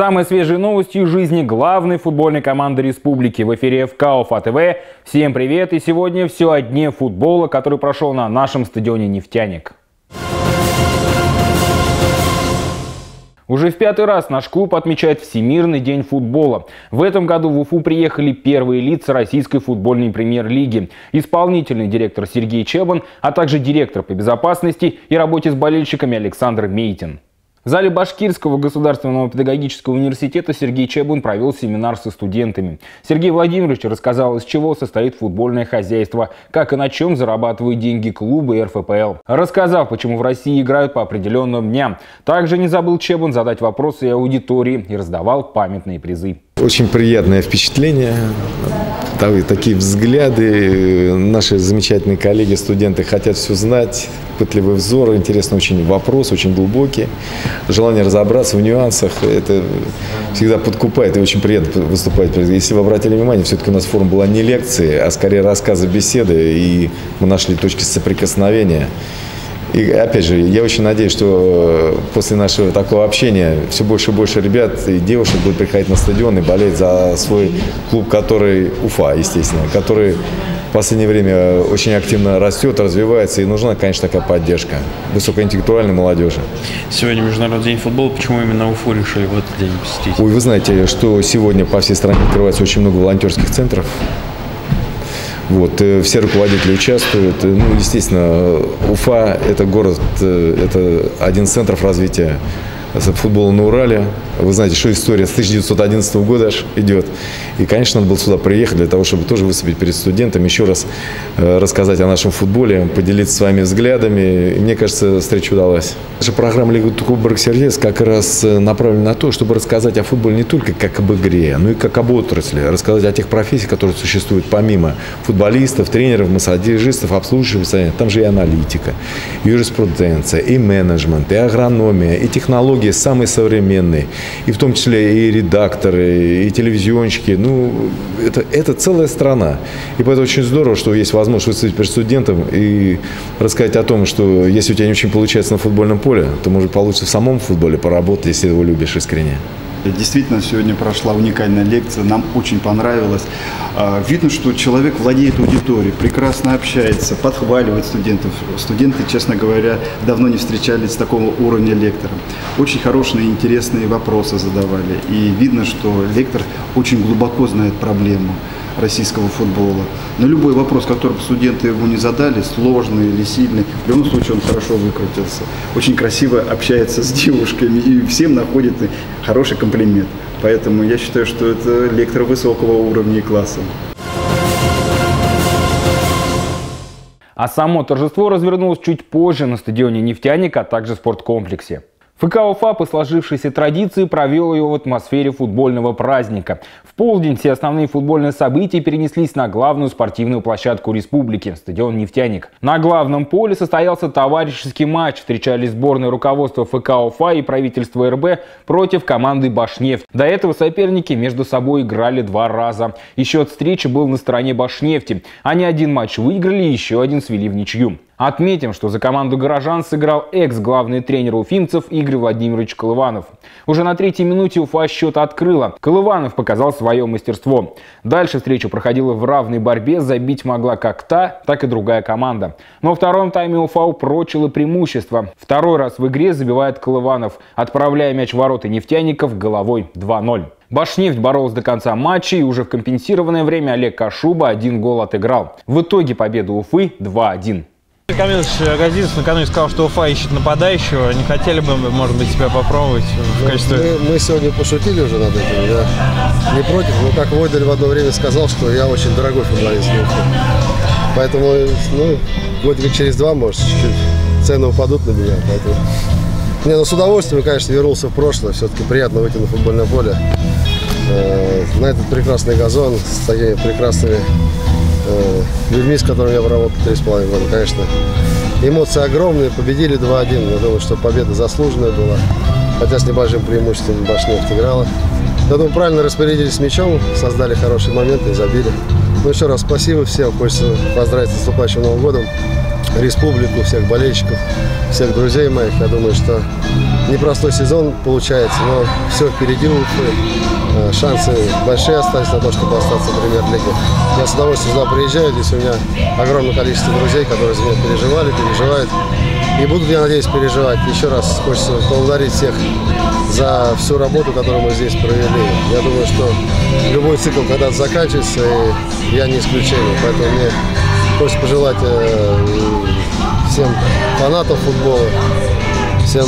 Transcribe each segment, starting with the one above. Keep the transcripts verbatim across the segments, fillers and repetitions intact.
Самые свежие новости из жизни главной футбольной команды республики. В эфире ФК Уфа ТВ. Всем привет! И сегодня все о дне футбола, который прошел на нашем стадионе «Нефтяник». Уже в пятый раз наш клуб отмечает Всемирный день футбола. В этом году в Уфу приехали первые лица российской футбольной премьер-лиги. Исполнительный директор Сергей Чебан, а также директор по безопасности и работе с болельщиками Александр Мейтин. В зале Башкирского государственного педагогического университета Сергей Чебан провел семинар со студентами. Сергей Владимирович рассказал, из чего состоит футбольное хозяйство, как и на чем зарабатывают деньги клубы и эр эф пэ эл. Рассказал, почему в России играют по определенным дням. Также не забыл Чебан задать вопросы и аудитории и раздавал памятные призы. Очень приятное впечатление, такие взгляды. Наши замечательные коллеги, студенты хотят все знать, пытливый взор, интересный очень вопрос, очень глубокий. Желание разобраться в нюансах, это всегда подкупает и очень приятно выступать. Если вы обратили внимание, все-таки у нас форум была не лекции, а скорее рассказы, беседы, и мы нашли точки соприкосновения. И опять же, я очень надеюсь, что после нашего такого общения все больше и больше ребят и девушек будут приходить на стадион и болеть за свой клуб, который Уфа, естественно, который в последнее время очень активно растет, развивается, и нужна, конечно, такая поддержка высокоинтеллектуальной молодежи. Сегодня Международный день футбола. Почему именно Уфу решили в этот день посетить? Ой, вы знаете, что сегодня по всей стране открывается очень много волонтерских центров. Вот, все руководители участвуют. Ну, естественно, Уфа – это город, это один из центров развития футбола на Урале. Вы знаете, что история с тысяча девятьсот одиннадцатого года аж идет. И, конечно, надо было сюда приехать для того, чтобы тоже выступить перед студентами, еще раз рассказать о нашем футболе, поделиться своими взглядами. И мне кажется, встреча удалась. Наша программа «Лига Кубок сердец» как раз направлена на то, чтобы рассказать о футболе не только как об игре, но и как об отрасли. Рассказать о тех профессиях, которые существуют помимо футболистов, тренеров, массажистов, обслуживающих. Там же и аналитика, и юриспруденция, и менеджмент, и агрономия, и технологии самые современные. И в том числе и редакторы, и телевизионщики. Ну, это, это целая страна. И поэтому очень здорово, что есть возможность выступить перед студентом и рассказать о том, что если у тебя не очень получается на футбольном поле, то, может, получится в самом футболе поработать, если его любишь искренне. Действительно, сегодня прошла уникальная лекция, нам очень понравилось. Видно, что человек владеет аудиторией, прекрасно общается, подхваливает студентов. Студенты, честно говоря, давно не встречались с такого уровня лектора. Очень хорошие и интересные вопросы задавали. И видно, что лектор очень глубоко знает проблему российского футбола. Но любой вопрос, который студенты ему не задали, сложный или сильный, в любом случае он хорошо выкрутился. Очень красиво общается с девушками и всем находит хороший комплимент. Поэтому я считаю, что это лектор высокого уровня и класса. А само торжество развернулось чуть позже на стадионе «Нефтяник», а также в спорткомплексе. ФК Уфа по сложившейся традиции провел ее в атмосфере футбольного праздника. В полдень все основные футбольные события перенеслись на главную спортивную площадку республики – стадион «Нефтяник». На главном поле состоялся товарищеский матч. Встречались сборные руководства ФК Уфа и правительства эр бэ против команды «Башнефть». До этого соперники между собой играли два раза. И счет встречи был на стороне «Башнефти». Они один матч выиграли, еще один свели в ничью. Отметим, что за команду горожан сыграл экс-главный тренер уфимцев Игорь Владимирович Колыванов. Уже на третьей минуте Уфа счет открыла. Колыванов показал свое мастерство. Дальше встреча проходила в равной борьбе, забить могла как та, так и другая команда. Но во втором тайме Уфа упрочила преимущество. Второй раз в игре забивает Колыванов, отправляя мяч в ворота нефтяников головой два ноль. Башнефть боролась до конца матча, и уже в компенсированное время Олег Кашуба один гол отыграл. В итоге победа Уфы два один. Камил Газизов накануне сказал, что Уфа ищет нападающего. Не хотели бы, может быть, себя попробовать в качестве... Мы, мы сегодня пошутили уже над этим, да. Не против, но как Войдель в одно время сказал, что я очень дорогой футболист. Поэтому, ну, годика через два, может, чуть-чуть цены упадут на меня. Поэтому... Не, ну, с удовольствием, конечно, вернулся в прошлое. Все-таки приятно выйти на футбольное поле. На этот прекрасный газон с такими прекрасными людьми, с которыми я поработал три с половиной года, конечно. Эмоции огромные, победили два один. Я думаю, что победа заслуженная была, хотя с небольшим преимуществом Башнефть играла. Я думаю, правильно распорядились мячом, создали хорошие моменты и забили. Ну, еще раз спасибо всем, хочется поздравить с наступающим Новым годом республику, всех болельщиков, всех друзей моих. Я думаю, что непростой сезон получается, но все впереди у Уфы. Шансы большие остались на то, чтобы остаться в премьер-лиге. Я с удовольствием сюда приезжаю, здесь у меня огромное количество друзей, которые за меня переживали, переживают. И будут, я надеюсь, переживать. Еще раз хочется поблагодарить всех за всю работу, которую мы здесь провели. Я думаю, что любой цикл когда-то заканчивается, и я не исключение. Поэтому мне хочется пожелать всем фанатам футбола, всем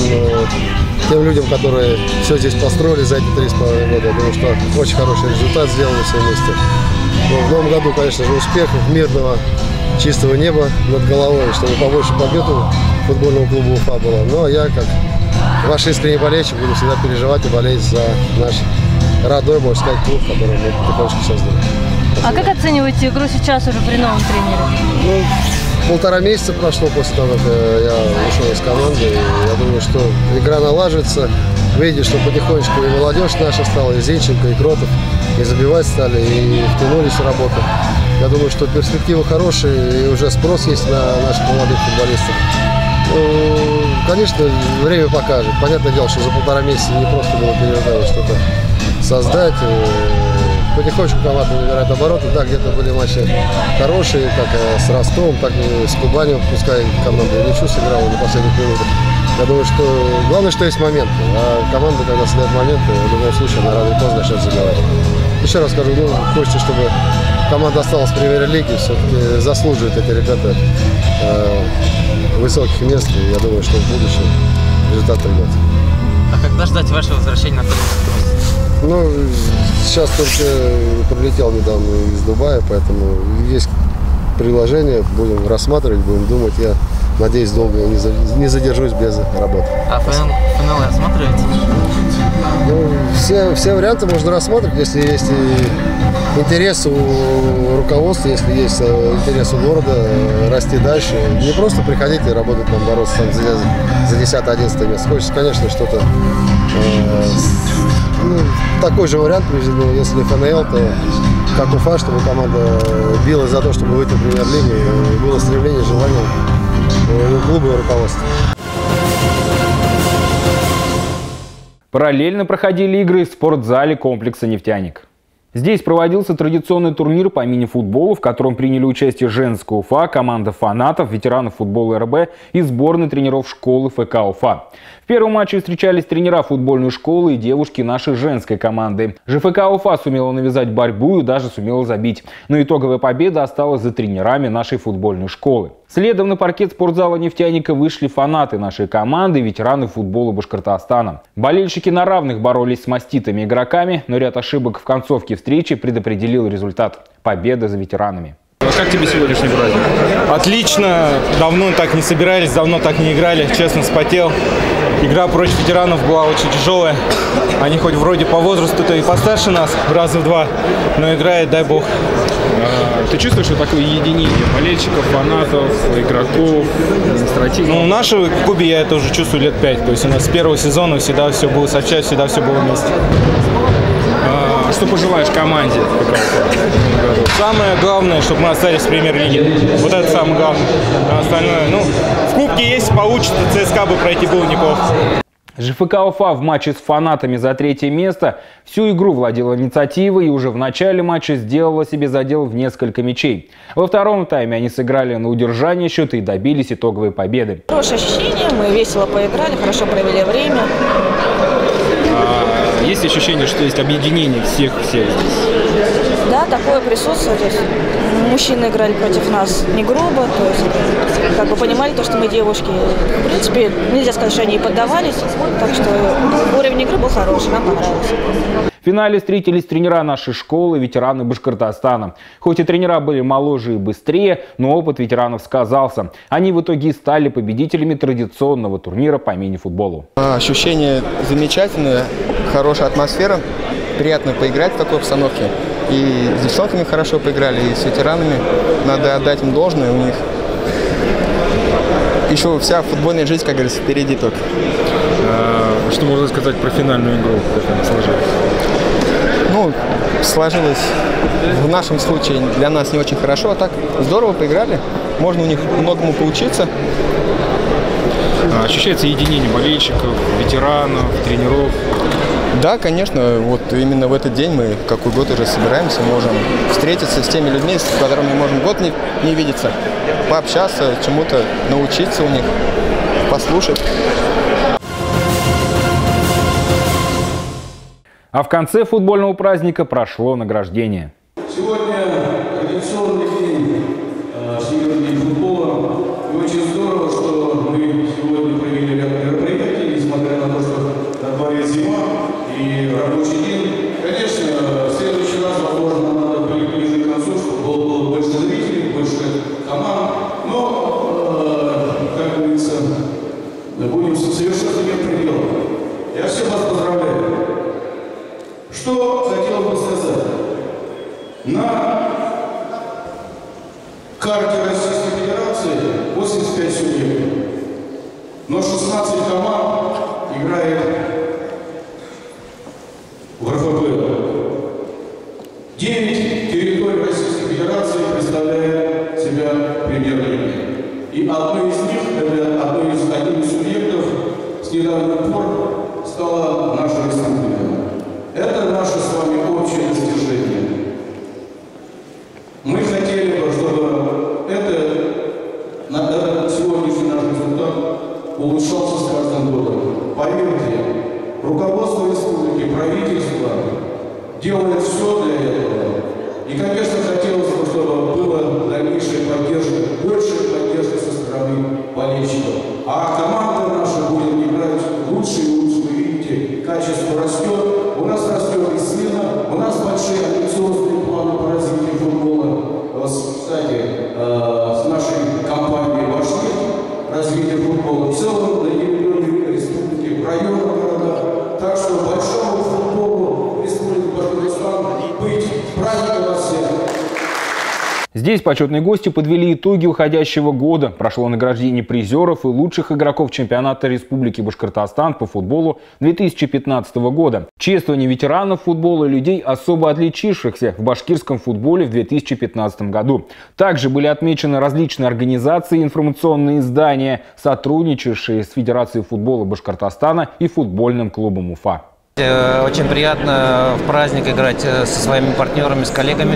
тем людям, которые все здесь построили за эти три с половиной года. Я думаю, что очень хороший результат сделали все вместе. Но в новом году, конечно же, успехов, мирного, чистого неба над головой, чтобы побольше побед у футбольного клуба Уфа было. Ну а я, как ваш искренний болельщик, буду всегда переживать и болеть за наш родной, можно сказать, клуб, который мы потихонечку создали. А как оцениваете игру сейчас уже при новом тренере? Ну, полтора месяца прошло после того, как я ушел из команды. И я думаю, что игра налаживается. Видите, что потихонечку и молодежь наша стала, и Зинченко, и Кротов, и забивать стали, и втянулись в работу. Я думаю, что перспективы хорошие, и уже спрос есть на наших молодых футболистов. Ну, конечно, время покажет. Понятное дело, что за полтора месяца не просто было переждать что-то создать. Потихонечку команда набирает обороты. Да, где-то были матчи хорошие, как с Ростовом, так и с Кубанью, пускай команда ничего сыграла на последних минутах. Я думаю, что главное, что есть моменты. А команда, когда создает моменты, в любом случае, она рано или поздно начнет забивать. Еще раз скажу, ну, хочется, чтобы команда осталась в премьер-лиге. Все-таки заслуживают эти ребята э, высоких мест. И я думаю, что в будущем результат придет. А когда ждать вашего возвращения на тот? Ну, сейчас только прилетел недавно из Дубая, поэтому есть приложение, будем рассматривать, будем думать. Я надеюсь, долго не задержусь без работы. А ФНЛ рассматриваете? Ну, все, все варианты можно рассматривать, если есть интерес у руководства, если есть интерес у города расти дальше. Не просто приходить и работать, там, бороться там, за, за десятое-одиннадцатое место. Хочется, конечно, что-то э, ну, такой же вариант, ну, если ФНЛ, то как Уфа, чтобы команда билась за то, чтобы выйти в премьер-лигу, было стремление, желание у клуба и руководства. Параллельно проходили игры в спортзале комплекса «Нефтяник». Здесь проводился традиционный турнир по мини-футболу, в котором приняли участие женская Уфа, команда фанатов, ветеранов футбола эр бэ и сборной тренеров школы эф ка Уфа. В первом матче встречались тренера футбольной школы и девушки нашей женской команды. жэ эф ка Уфа сумела навязать борьбу и даже сумела забить. Но итоговая победа осталась за тренерами нашей футбольной школы. Следом на паркет спортзала «Нефтяника» вышли фанаты нашей команды и ветераны футбола Башкортостана. Болельщики на равных боролись с маститыми игроками, но ряд ошибок в концовке встречи предопределил результат – победа за ветеранами. Как тебе сегодняшний праздник? Отлично. Давно так не собирались, давно так не играли. Честно, вспотел. Игра против ветеранов была очень тяжелая. Они хоть вроде по возрасту-то и постарше нас, раза в два, но играет, дай бог. А, ты чувствуешь, что такое единение болельщиков, фанатов, игроков, административных? Ну, в нашем клубе я это уже чувствую лет пять. То есть у нас с первого сезона всегда все было сообща, всегда все было вместе. А, что пожелаешь команде? Самое главное, чтобы мы остались в премьер-лиге. Вот это самое главное. А остальное, ну, в кубке, если получится, ЦСКА бы пройти было неплохо. жэ эф ка Уфа в матче с фанатами за третье место всю игру владела инициативой и уже в начале матча сделала себе задел в несколько мячей. Во втором тайме они сыграли на удержание счета и добились итоговой победы. Хорошее ощущение, мы весело поиграли, хорошо провели время. А, есть ощущение, что есть объединение всех всех здесь? Да, такое присутствует. То есть мужчины играли против нас не грубо, то есть как бы понимали то, что мы девушки. В принципе, нельзя сказать, что они и поддавались, так что уровень игры был хороший, нам понравилось. В финале встретились тренера нашей школы, ветераны Башкортостана. Хоть и тренера были моложе и быстрее, но опыт ветеранов сказался. Они в итоге и стали победителями традиционного турнира по мини-футболу. Ощущение замечательное, хорошая атмосфера, приятно поиграть в такой обстановке. И с девчонками хорошо поиграли, и с ветеранами. Надо отдать им должное, у них еще вся футбольная жизнь, как говорится, впереди только. А, что можно сказать про финальную игру, как она сложилась? Ну, сложилось в нашем случае для нас не очень хорошо, а так здорово поиграли. Можно у них многому поучиться. Ощущается единение болельщиков, ветеранов, тренеров? Да, конечно. Вот именно в этот день мы, какой год уже собираемся, можем встретиться с теми людьми, с которыми мы можем год не, не видеться, пообщаться, чему-то научиться у них, послушать. А в конце футбольного праздника прошло награждение. Сегодня традиционный день, Всемирный день футбола. И очень здорово, что мы сегодня провели ряд мероприятий, несмотря на то, что на дворе зима и рабочий день. Конечно, в следующий раз, возможно, надо быть ближе к концу, чтобы было больше зрителей, больше команд. Но, как говорится, будем совершенно нет предела. Я всех вас поздравляю. Что хотел бы сказать? На карте Российской Федерации восемьдесят пять субъектов, но шестнадцать команд играет в эр эф пэ. девять территорий Российской Федерации представляет себя премьер-лигой. И одной из них, это одной из, один из субъектов с недавних пор стала наша республика. Это наше с вами общее достижение. Мы хотели бы, чтобы это, этот сегодняшний наш результат улучшался с каждым годом. Поверьте, руководство республики, правительство делает все для этого. И, конечно, хотелось бы, чтобы была дальнейшая поддержка, большая поддержка со стороны болельщиков. А команда наша будет играть лучше и лучше. Вы видите, качество растет. У нас растет и сильно, у нас большие амбициозные планы по развитию футбола. Кстати, с нашей компанией вошли развитие футбола в целом на территории республики, в районах города. Так что большому футболу в республике Башкортостан быть праздником вас всех. Здесь почетные гости подвели итоги уходящего года. Прошло награждение призеров и лучших игроков чемпионата Республики Башкортостан по футболу две тысячи пятнадцатого года. Чествование ветеранов футбола и людей, особо отличившихся в башкирском футболе в две тысячи пятнадцатом году. Также были отмечены различные организации и информационные издания, сотрудничавшие с Федерацией футбола Башкортостана и футбольным клубом Уфа. Очень приятно в праздник играть со своими партнерами, с коллегами.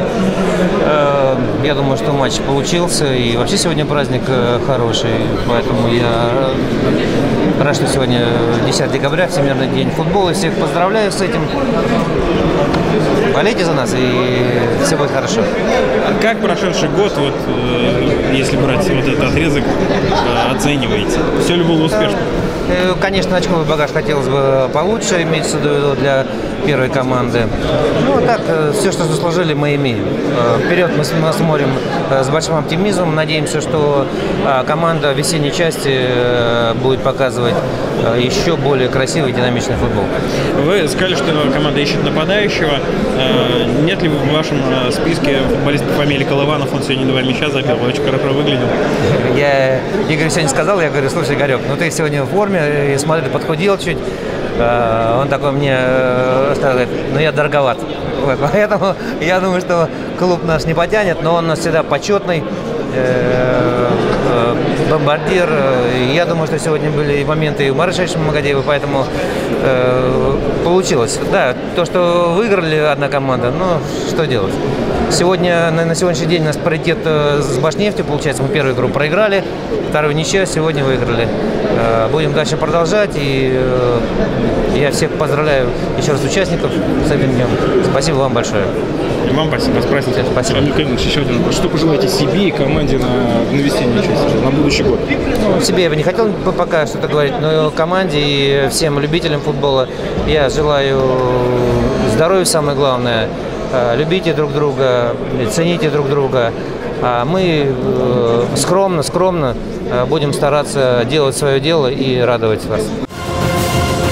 Я думаю, что матч получился. И вообще сегодня праздник хороший. Поэтому я рад, что сегодня десятое декабря, Всемирный день футбола. Всех поздравляю с этим. Болейте за нас, и все будет хорошо. Как прошедший год, вот, если брать вот этот отрезок, оцениваете? Все ли было успешно? Конечно, очковый багаж хотелось бы получше, имеется в виду для первой команды. Ну, так, все, что заслужили, мы имеем. Вперед мы смотрим с большим оптимизмом. Надеемся, что команда в весенней части будет показывать еще более красивый и динамичный футбол. Вы сказали, что команда ищет нападающего. Нет ли в вашем списке футболиста по фамилии Колыванов? Он сегодня два мяча забил, очень хорошо выглядел. Я Игорю сегодня сказал, я говорю, слушай, Игорек, ну ты сегодня в форме, и смотрю, подхудел чуть. Он такой мне сказал, ну я дороговат. Вот, поэтому я думаю, что клуб нас не потянет, но он у нас всегда почетный. Бомбардир. Я думаю, что сегодня были и моменты и у Марышевича Магадеева, поэтому э, получилось. Да, то, что выиграли одна команда, но что делать. Сегодня, на, на сегодняшний день у нас паритет с Башнефтью, получается, мы первую игру проиграли, вторую ничью, сегодня выиграли. Э, будем дальше продолжать, и э, я всех поздравляю еще раз участников с этим днем. Спасибо вам большое. И вам спасибо, с праздником. Спасибо. Еще один вопрос. Что пожелаете себе и команде на, на весеннюю часть, на будущий год? Ну, себе я бы не хотел пока что-то говорить, но команде и всем любителям футбола я желаю здоровья, самое главное. Любите друг друга, цените друг друга. А мы скромно, скромно будем стараться делать свое дело и радовать вас.